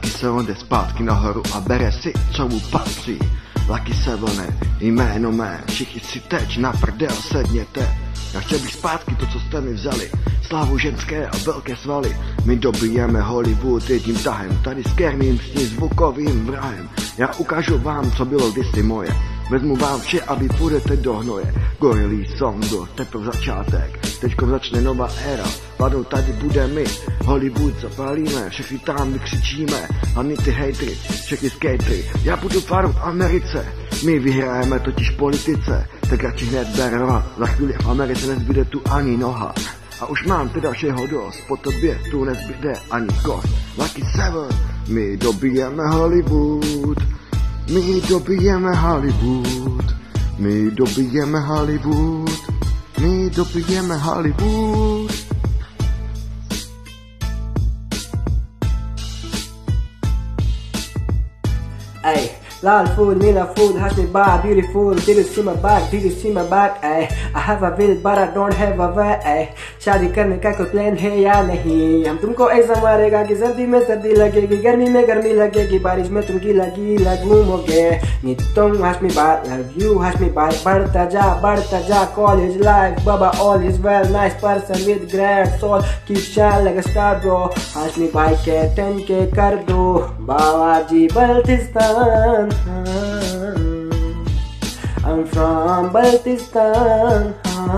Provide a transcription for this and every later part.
Lucky 7 jde zpátky nahoru a bere si, co mu patří. Lucky 7, jméno mé, všichni si teď na prdel sedněte. Já chtěl bych zpátky to, co jste mi vzali. Slávu ženské a velké svaly. My dobijeme Hollywood jedním tahem. Tady s kerným, s tím zvukovým vrahem. Já ukážu vám, co bylo kdysi moje. Vezmu vám vše a vy půjdete do hnoje. Gorilý song byl teprve začátek. Teďko začne nová éra. Vládnou tady bude my. Hollywood zapálíme, všechny tam vykřičíme. Hlavně ty hejtry, všechny skatery. Já budu faru v Americe. My vyhrajeme totiž politice. Tak radši hned berva. Za chvíli v Americe nezbyde tu ani noha. A už mám teda všeho dost. Po tobě tu nezbyde ani kost. Lucky 7, my dobijeme Hollywood. My dobijeme Hollywood. My dobijeme Hollywood. My dobijeme Hollywood. Ay, lot of food, meal of food, hash me bar, beautiful. Did you see my back? Did you see my back? Ay, I have a will, but I don't have a way. Ay, शादी करने का कोई प्लान है या नहीं? हम तुमको ऐसा मारेगा कि सर्दी में सर्दी लगेगी, गर्मी में गर्मी लगेगी, बारिश में तुम गीला गीला घूमोगे. नी तुम hash me bar, love you hash me bar. बढ़ता जा, college life, baba all is well, nice person with great soul, keep shine like a star bro. Hash me bar के 10K कर दो, बाबाजी Baltistan. I'm from Baltistan.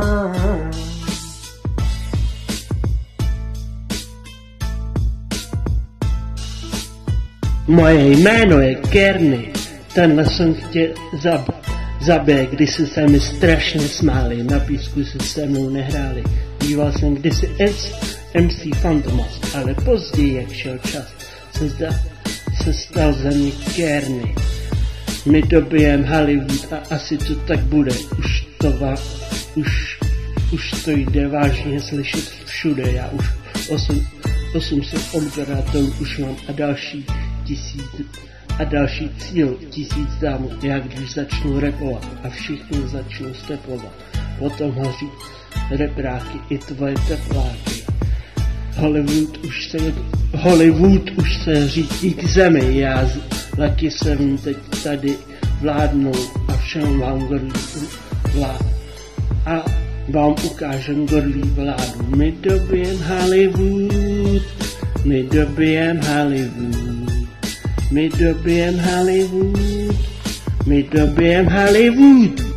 Moje jméno je Kerny. Tenhle jsem tě zabil, když se mi strašně smáli. Na písku se se mnou nehráli. Býval jsem kdysi MC Fantomas, ale později, jak šel čas, se stal za mě Kerny. My dobijem Hollywood a asi to tak bude. Už to jde vážně slyšet všude. Já už 800 odběratelů už mám a další cíl 1000 dám, jak když začnu rapovat a všichni začnou stepovat. Potom hoří repráky i tvoje tepláky. Hollywood už se řítí k zemi, já Lucky 7 teď tady vládnou a všem vám ukážem gorlí vládu. My dobijem Hollywood, my dobijem Hollywood, my dobijem Hollywood, my dobijem Hollywood.